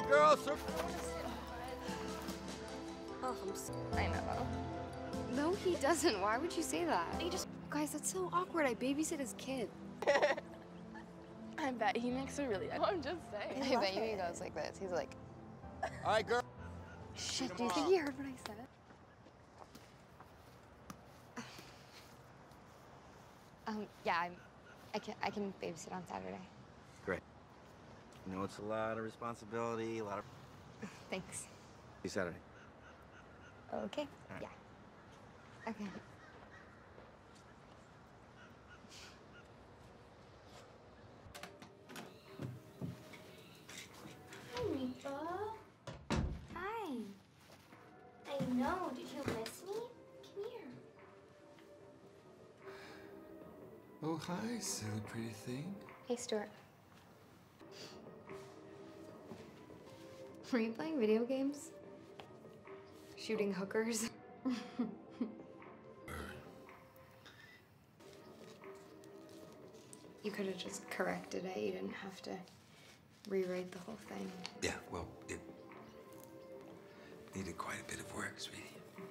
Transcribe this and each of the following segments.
girl, sir. Oh, I know. No, he doesn't. Why would you say that? He just... Guys, that's so awkward. I babysit his kid. I bet he makes a really... I'm just saying. I bet you he goes like this. He's like... All right, girl. Shit, do you think he heard what I said? Yeah, I can babysit on Saturday. Great. You know, it's a lot of responsibility, a lot of... Thanks. See you Saturday. Okay. Right. Yeah. Okay. Hi, Meatball. Hi. I know. Did you miss me? Come here. Oh, hi, silly pretty thing. Hey, Stuart. Were you playing video games? Shooting hookers? You could have just corrected it. You didn't have to rewrite the whole thing. Yeah, well, it needed quite a bit of work, sweetie.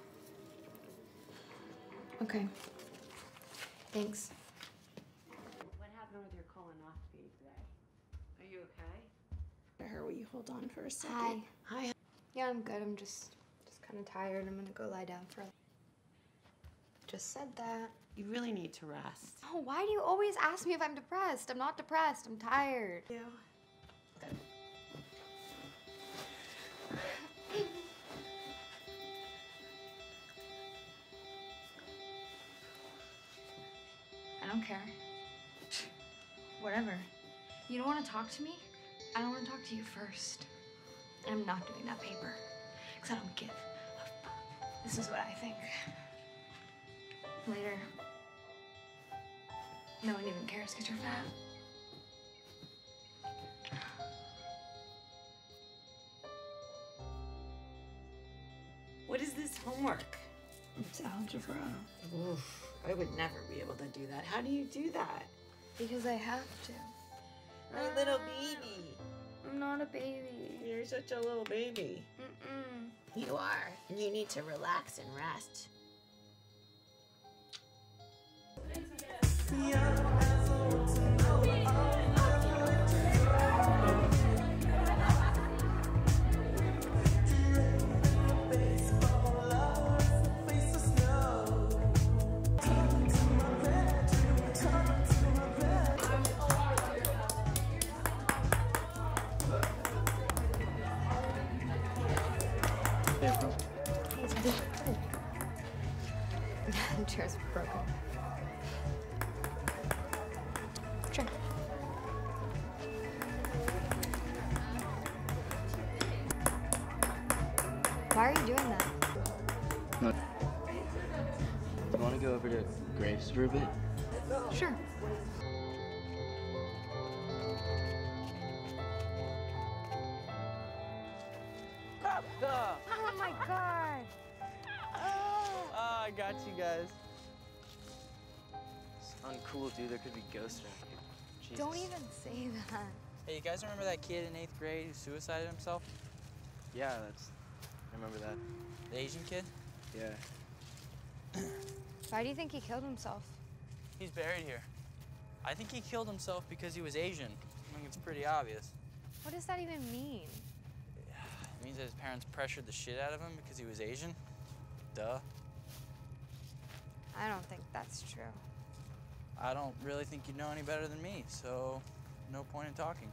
Okay. Thanks. What happened with your colonoscopy today? Are you okay? Her, will you hold on for a second? Hi. Hi. Yeah, I'm good. I'm just kind of tired. I'm gonna go lie down for Just said that. You really need to rest. Oh, why do you always ask me if I'm depressed? I'm not depressed. I'm tired. You. I don't care. Whatever. You don't want to talk to me? I don't want to talk to you first. And I'm not doing that paper. Because I don't give a fuck. This is what I think. Later. No one even cares because you're fat. What is this homework? It's algebra. Oof, I would never be able to do that. How do you do that? Because I have to. My little baby. I'm not a baby. You're such a little baby. Mm-mm. You are, and you need to relax and rest. The chair's broken. Sure. Why are you doing that? No. You want to go over to Grace for a bit? Sure. Oh my god. Oh, I got you guys. It's uncool, dude. There could be ghosts around here. Jesus. Don't even say that. Hey, you guys remember that kid in 8th grade who suicided himself? Yeah, I remember that. The Asian kid? Yeah. Why do you think he killed himself? He's buried here. I think he killed himself because he was Asian. I think it's pretty obvious. What does that even mean? It means that his parents pressured the shit out of him because he was Asian. Duh. I don't think that's true. I don't really think you know any better than me, so no point in talking.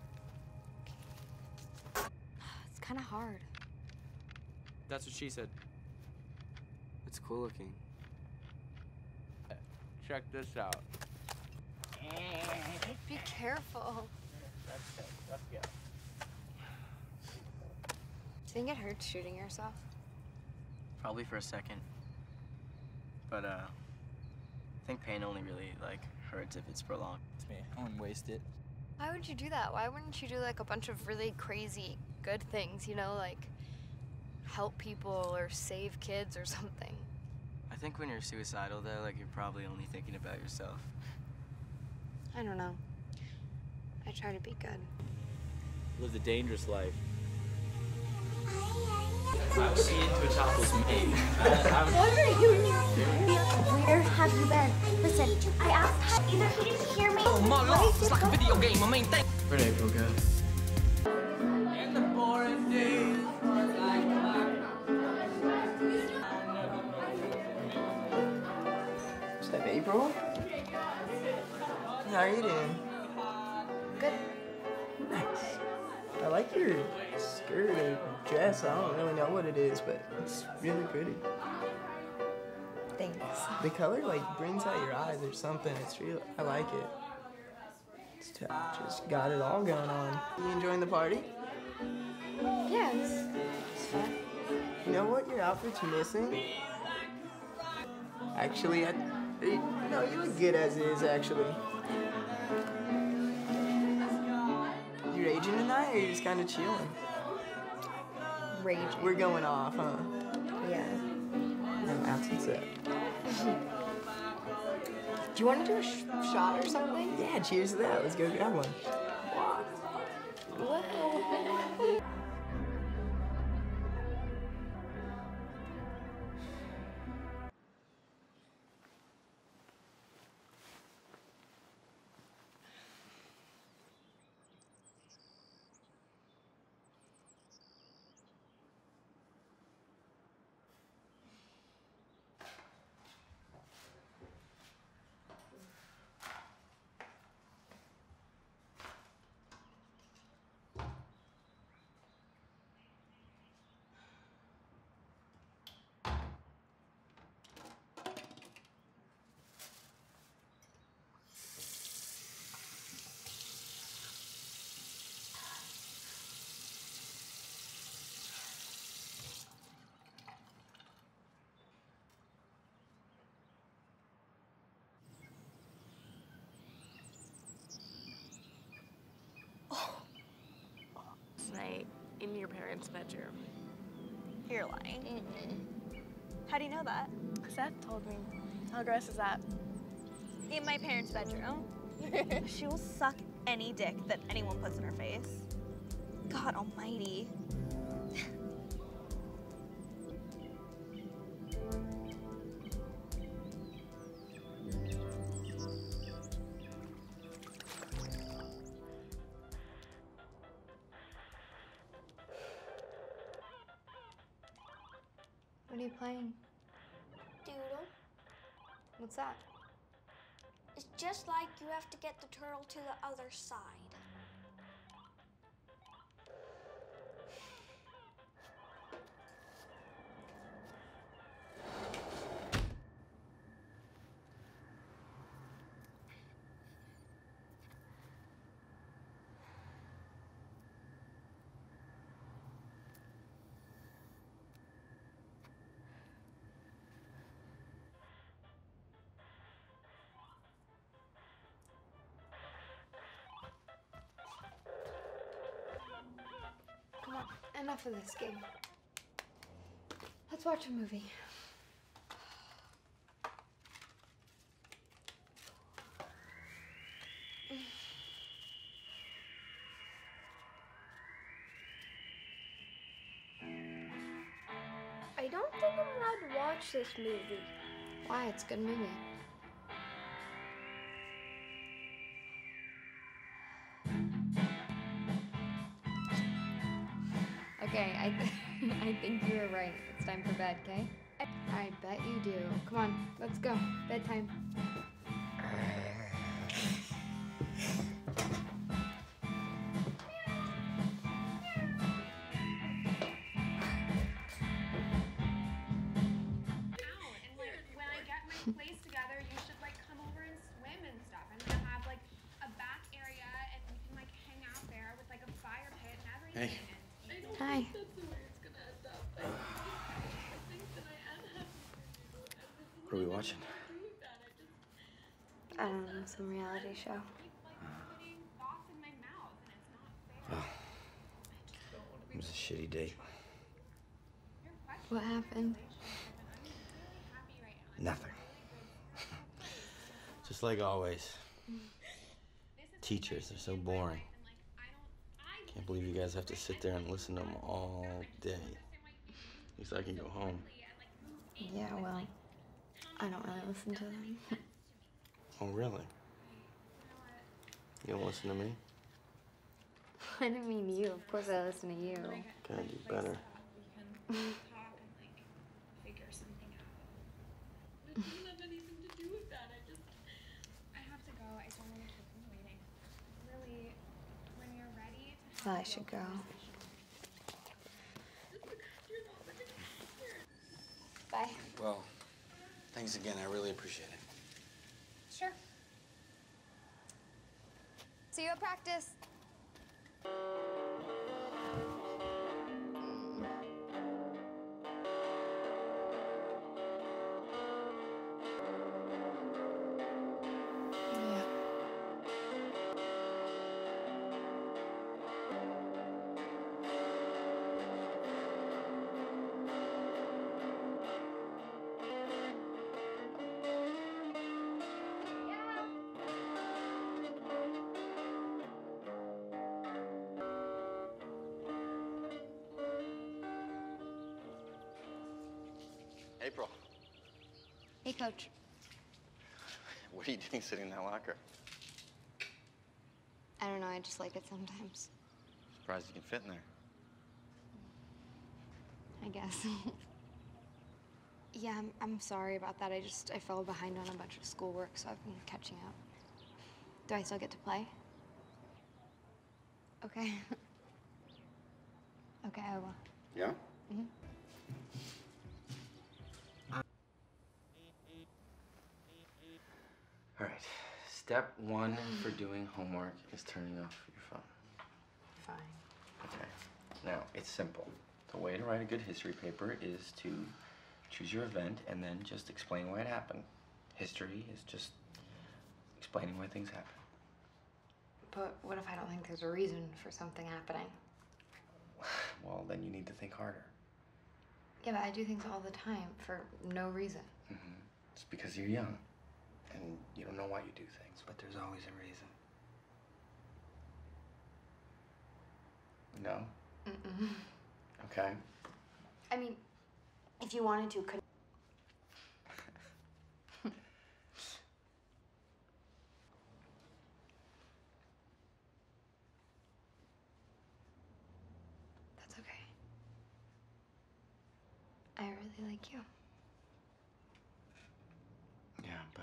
It's kind of hard. That's what she said. It's cool looking. Check this out. Be careful. Let's go. Do you think it hurts shooting yourself? Probably for a second. But, I think pain only really, hurts if it's prolonged. It's me. I wouldn't waste it. Why would you do that? Why wouldn't you do, a bunch of really crazy good things, you know, help people or save kids or something? I think when you're suicidal, though, you're probably only thinking about yourself. I don't know. I try to be good. Lived a dangerous life. I was seeing to a topless maid. What are you doing? Where have you been? Listen, I asked either he didn't hear me. Oh, my lord, it's like a video game. I mean, thank. Where'd April go? In the boring days. Is that April? How are you doing? Good. Nice. I like your skirt or dress. I don't really know what it is, but it's really pretty. Thanks. The color like brings out your eyes or something. It's real. I like it. Just got it all going on. You enjoying the party? Yeah, it's fun. You know what your outfit's missing? Actually, no, you look good as is, actually. You raging tonight, or you just kind of chilling? Raging. We're going off, huh? Yeah. And that's what's up. Do you want to do a shot or something? Yeah, cheers to that. Let's go grab one. Whoa. Night in your parents' bedroom. You're lying. How do you know that? Seth told me. How gross is that? In my parents' bedroom. She will suck any dick that anyone puts in her face. God almighty. What are you playing? Doodle. What's that? It's just like you have to get the turtle to the other side. Come on, enough of this game. Let's watch a movie. I don't think I'm allowed to watch this movie. Why? It's a good movie. Okay, I think you were right. It's time for bed, okay? I bet you do. Come on, let's go. Bedtime. Place together, you should like come over and swim and stuff. I'm gonna have like a back area and we can like hang out there with like a fire pit and everything. Hey. Hi. What are we watching? I don't know, some reality show. Oh. It was a shitty date. What happened? Nothing. Just like always. Teachers, they're so boring. Can't believe you guys have to sit there and listen to them all day. At least I can go home. Yeah, well, I don't really listen to them. Oh, really? You don't listen to me? I didn't mean you. Of course I listen to you. Gotta do better. Figure something out. It doesn't have anything to do with that. I have to go. I don't want to keep them waiting. Really, when you're ready to Thought I should go. Bye. Well, thanks again. I really appreciate it. Sure. See you at practice. April, Hey, Coach. what are you doing sitting in that locker? I don't know, I just like it sometimes. Surprised you can fit in there. I guess. Yeah, I'm sorry about that. I fell behind on a bunch of schoolwork, so I've been catching up. Do I still get to play? Okay. Okay, I will. Yeah? Mm-hmm. All right. Step one for doing homework is turning off your phone. Fine. Okay. Now, it's simple. The way to write a good history paper is to choose your event and then just explain why it happened. History is just explaining why things happen. But what if I don't think there's a reason for something happening? Well, then you need to think harder. Yeah, but I do things all the time for no reason. Mm-hmm. It's because you're young and you don't know why you do things, but there's always a reason. No? Mm-mm. Okay. I mean, if you wanted to, could. That's okay. I really like you. Yeah, but...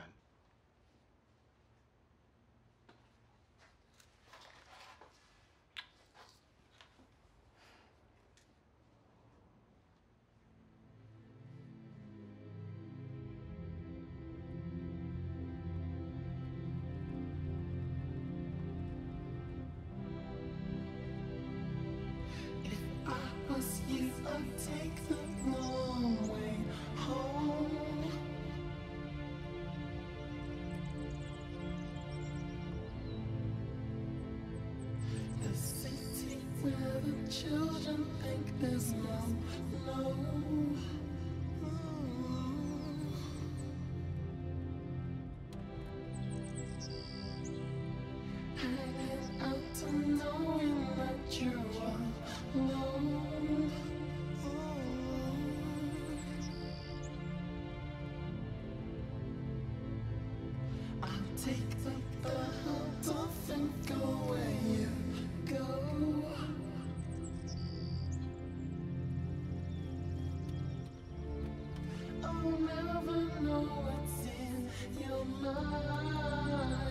Was you, I'd take the long way home. The city where the children think there's no. Hanging out and knowing that you are alone. I'll take the hurt off and go where you go. I'll never know what's in your mind.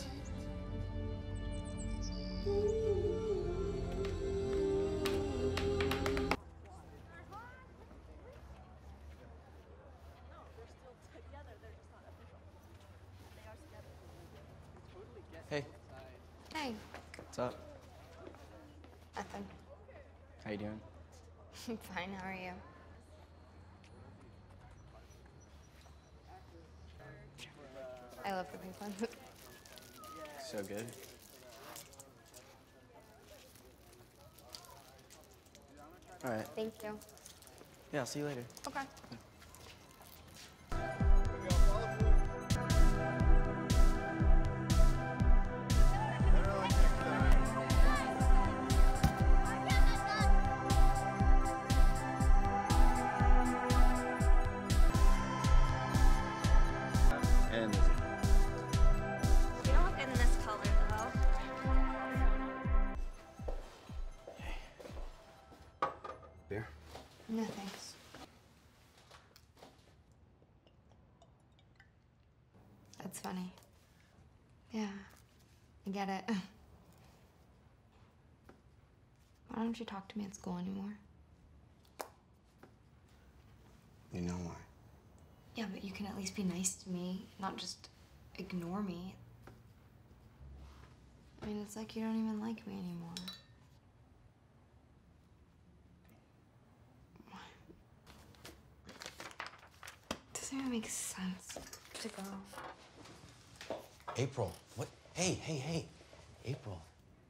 Hey, Hey, what's up? Ethan. How you doing? Fine, how are you? I love having fun. So good. All right. Thank you. Yeah, I'll see you later. Okay. thanks. That's funny. Yeah, I get it. Why don't you talk to me at school anymore? You know why? Yeah, but you can at least be nice to me, not just ignore me. I mean, it's like you don't even like me anymore. Doesn't even make sense to go. April, what? Hey. April.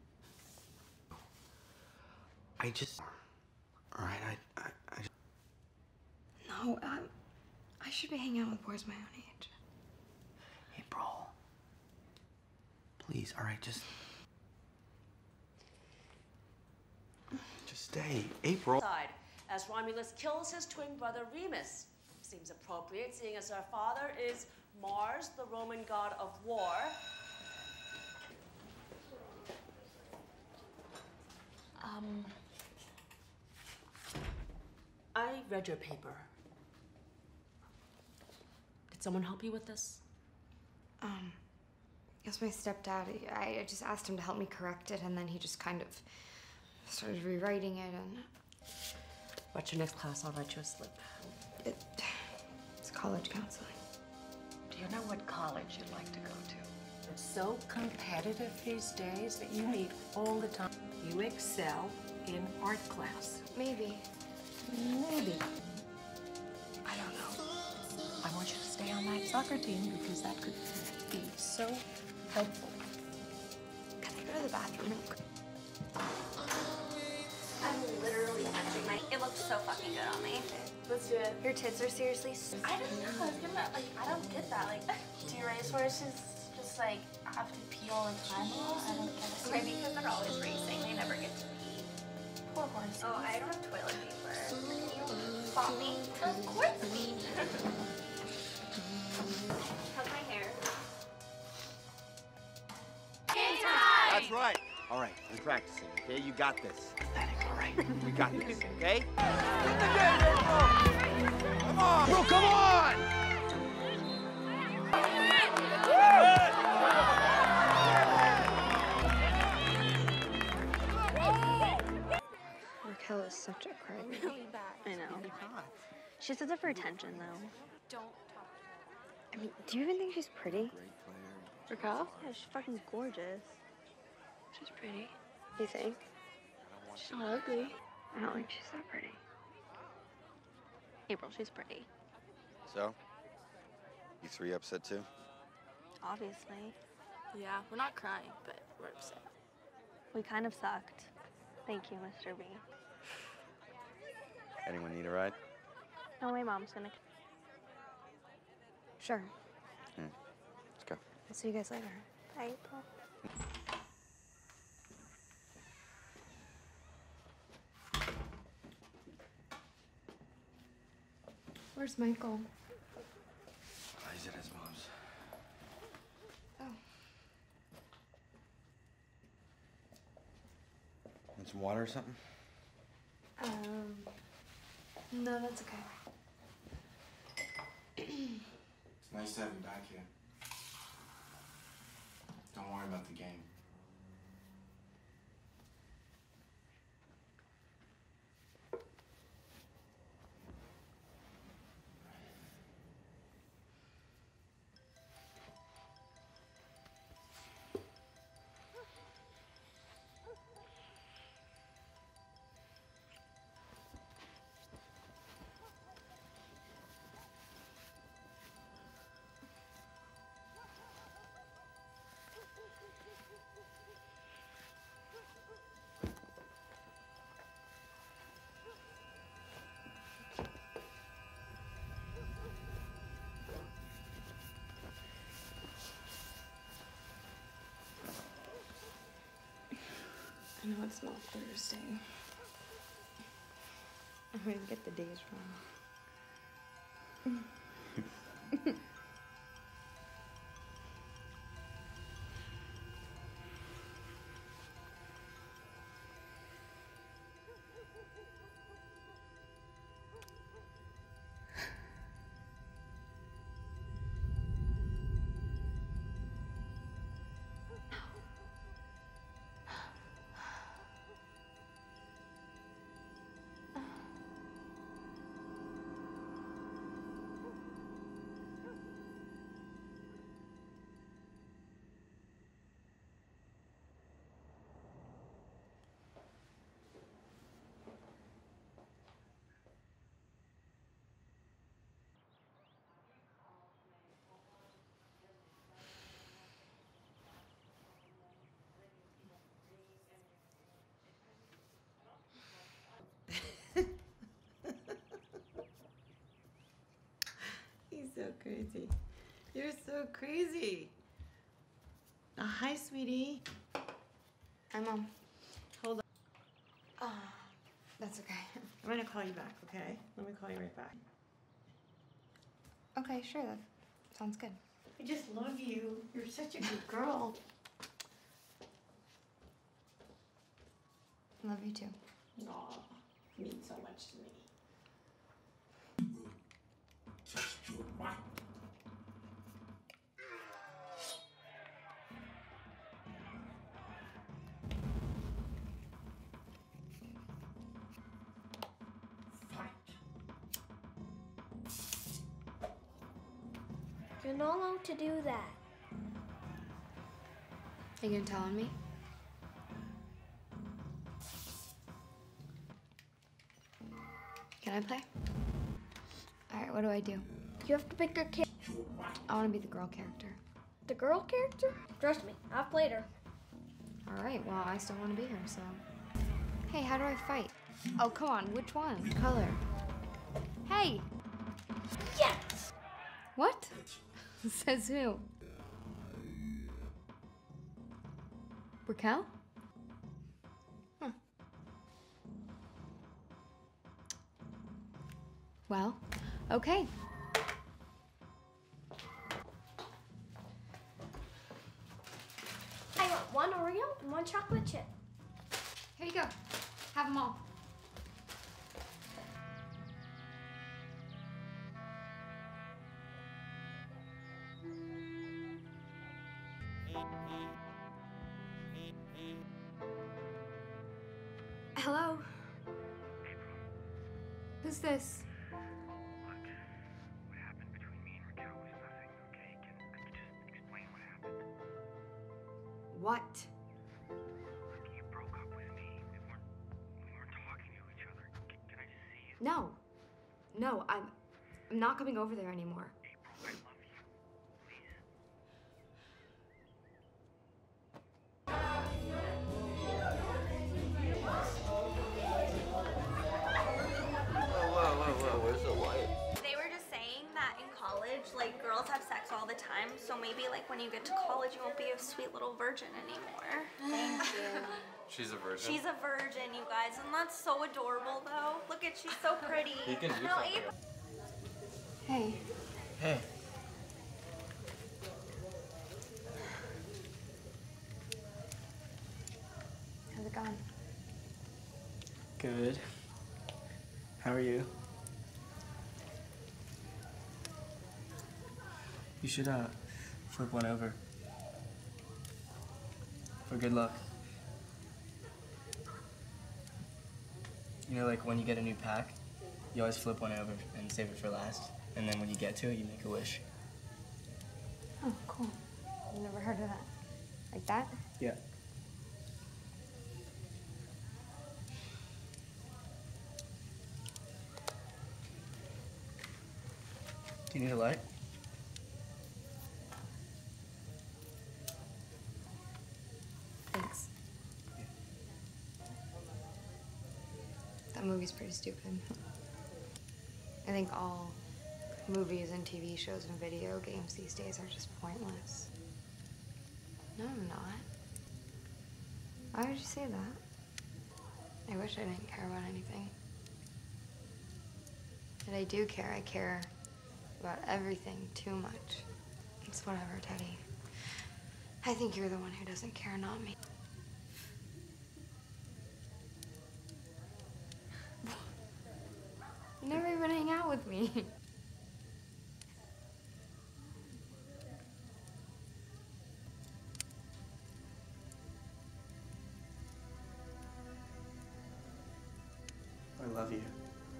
I just... All right, I just... No, I should be hanging out with boys my own age. April. Please, all right, just stay. April. As Romulus kills his twin brother Remus. Seems appropriate, seeing as our father is Mars, the Roman god of war. I read your paper. Did someone help you with this? Guess my stepdad, I just asked him to help me correct it, and then he just kind of started rewriting it, and... What's your next class? I'll write you a slip. It's college counseling. Do you know what college you'd like to go to? It's so competitive these days that you meet all the time. You excel in art class. Maybe. Maybe. I don't know. I want you to stay on that soccer team because that could be so helpful. Can I go to the bathroom real quick? I'm literally touching my. It looks so fucking good on me. Let's do it. Your tits are seriously. I don't know. I was gonna like. I don't get that. Like, do racehorses just like have to pee all the time? I don't get it. Okay, because they're always racing. They never get to pee. Poor horse. Oh, I don't have toilet paper. Can you spot me? Of course. How's my hair? That's right. All right, I'm practicing, okay? You got this. Pathetic, all right? We got this, okay? Come on! Bro, come on! Raquel is such a crybaby. Really bad. I know. She says it for attention, though. Don't talk to her. I mean, do you even think she's pretty? Raquel? Yeah, she's fucking gorgeous. She's pretty. You think? She's not ugly. I don't think she's that pretty. April, she's pretty. So? You three upset too? Obviously. Yeah, we're not crying, but we're upset. We kind of sucked. Thank you, Mr. B. Anyone need a ride? No, my mom's gonna. Sure. Let's go. I'll see you guys later. Bye, April. Where's Michael? He's at his mom's. Oh. Want some water or something? No, that's okay. It's nice to have you back here. Don't worry about the game. I know it's not Thursday. I always get the days wrong. so crazy. You're so crazy. Hi, sweetie. Hi, Mom. Hold on. That's okay. I'm gonna call you back, okay? Let me call you right back. Okay, sure. That sounds good. I just love you. You're such a good girl. Love you too. Aw, you mean so much to me. You're not allowed to do that. Are you gonna tell on me? Can I play? Alright, what do I do? You have to pick a character. I wanna be the girl character. The girl character? Trust me, I've played her. Alright, well, I still wanna be her, so. Hey, how do I fight? Oh, come on, which one? Color. Hey! Yes! What? Says who? Raquel? Huh. Well, okay. I want one Oreo and one chocolate chip. Here you go. Have them all. Hello? Who's this? Look, what happened between me and Raquel was nothing, okay? Can I just explain what happened? What? Look, you broke up with me. We weren't talking to each other. Can I just see it? No. No, I'm not coming over there anymore. April, I love you. Please. Whoa, where's the light? They were just saying that in college, like, girls have sex all the time, so maybe, like, when you get to college, you won't be a sweet little virgin anymore. Thank you. She's a virgin? She's a virgin, you guys, and that's so adorable, though. Look at, she's so pretty. You can do No, something. April. Hey. Hey. How's it going? Good. How are you? You should flip one over. For good luck. You know, like when you get a new pack, you always flip one over and save it for last. And then when you get to it, you make a wish. Oh, cool. I've never heard of that. Like that? Yeah. Do you need a light? Thanks. That movie's pretty stupid. I think all movies and TV shows and video games these days are just pointless. No, I'm not. Why would you say that? I wish I didn't care about anything. But I do care. I care about everything too much. It's whatever, Teddy. I think you're the one who doesn't care, not me. You never even hang out with me. I love you.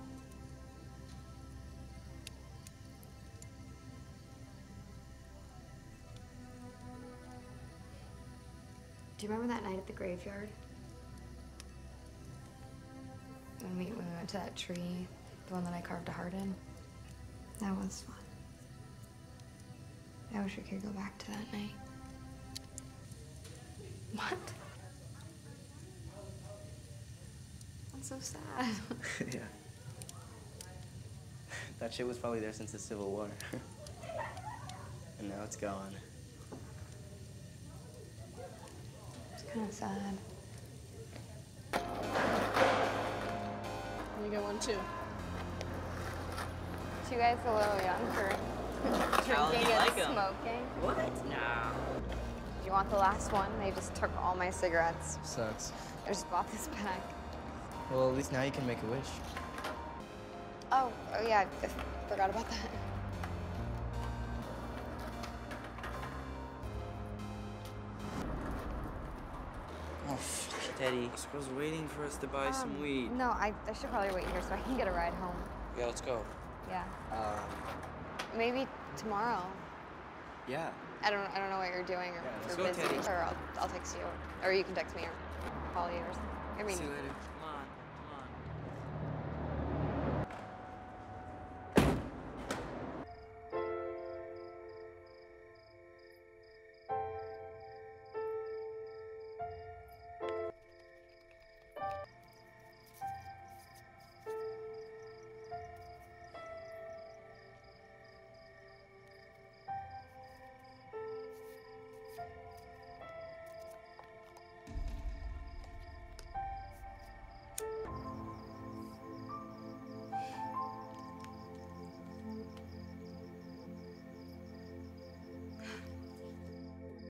Do you remember that night at the graveyard? When we went to that tree, the one that I carved a heart in? That was fun. I wish we could go back to that night. What? That's so sad. Yeah. That shit was probably there since the Civil War. and now it's gone. It's kind of sad. You get one too. You guys a little young for drinking and like 'em? smoking. What? No. Do you want the last one? They just took all my cigarettes. Sucks. I just bought this pack. Well, at least now you can make a wish. Oh yeah, I forgot about that. Oh, fuck, Daddy. I was waiting for us to buy some weed. No, I should probably wait here so I can get a ride home. Yeah, let's go. Yeah. Maybe tomorrow. Yeah. I don't know what you're doing or let's if you're go, busy, Teddy. or I'll text you, or you can text me or call you or something. I mean, See you later.